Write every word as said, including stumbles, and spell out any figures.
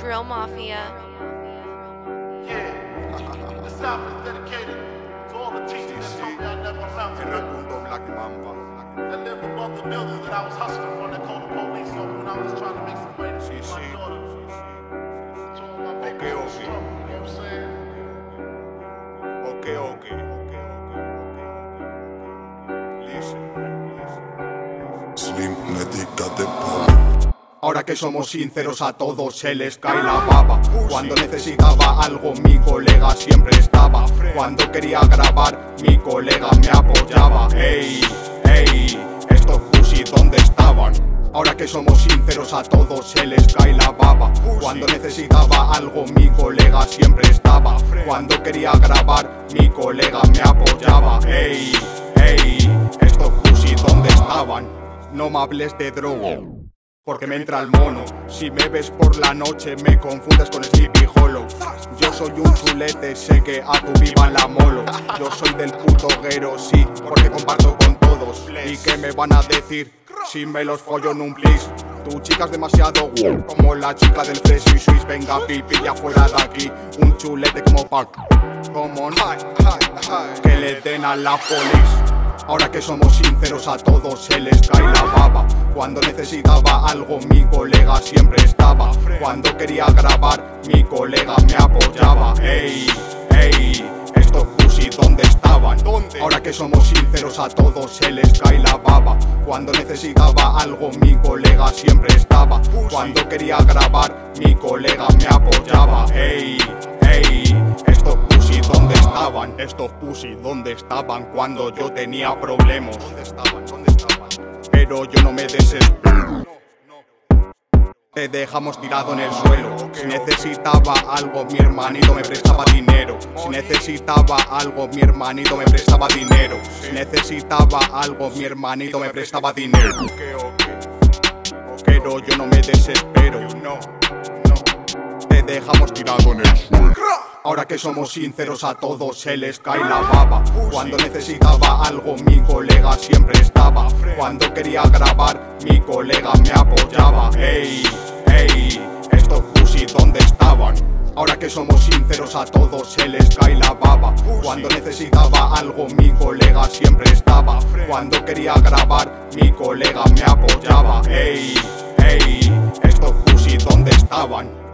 Drill Mafia. Yeah, this album is dedicated to all the teachers that told me I never amount to nothing. That lived above the buildings that I was hustling from, that called the police on me when I was trying to make some money to feed my daughter. To all my big people struggle, you know what I'm saying? Okay, okay. Listen. Slim, de pop. Ahora que somos sinceros, a todos se les cae la baba. Cuando necesitaba algo mi colega siempre estaba. Cuando quería grabar mi colega me apoyaba. Ey, ey, estos pussy ¿dónde estaban? Ahora que somos sinceros, a todos se les cae la baba. Cuando necesitaba algo mi colega siempre estaba. Cuando quería grabar mi colega me apoyaba. Ey, ey, estos pussy ¿dónde estaban? No me hables de droga, porque me entra el mono. Si me ves por la noche me confundes con Sleepy Hollow. Yo soy un chulete, sé que a tu viva la molo. Yo soy del puto guero, sí, porque comparto con todos. ¿Y qué me van a decir si me los follo en un please? Tu chica es demasiado guay, como la chica del Fresh y Swiss. Venga pipi, ya fuera de aquí, un chulete como Pac. Como no, que le den a la police. Ahora que somos sinceros, a todos se les cae la baba. Cuando necesitaba algo mi colega siempre estaba. Cuando quería grabar mi colega me apoyaba. Ey, ey, estos pussy ¿dónde estaban? Ahora que somos sinceros, a todos se les cae la baba. Cuando necesitaba algo mi colega siempre estaba. Cuando quería grabar mi colega me apoyaba. Ey, ey, estos pussy ¿dónde estaban? Estos pussy ¿dónde estaban cuando yo tenía problemas? ¿Dónde estaban? ¿Dónde estaban? Pero yo no me desespero. Te dejamos tirado en el suelo. Si necesitaba algo mi hermanito me prestaba dinero. Si necesitaba algo mi hermanito me prestaba dinero. Si necesitaba algo mi hermanito me prestaba dinero. Pero yo no me desespero. Te dejamos tirado en el suelo. Ahora que somos sinceros, a todos se les cae la baba. Cuando necesitaba algo mi colega siempre estaba. Cuando quería grabar mi colega me apoyaba. Ey, ey, estos pussy ¿dónde estaban? Ahora que somos sinceros, a todos se les cae la baba. Cuando necesitaba algo mi colega siempre estaba. Cuando quería grabar mi colega me apoyaba. Ey, ey, estos pussy ¿dónde estaban?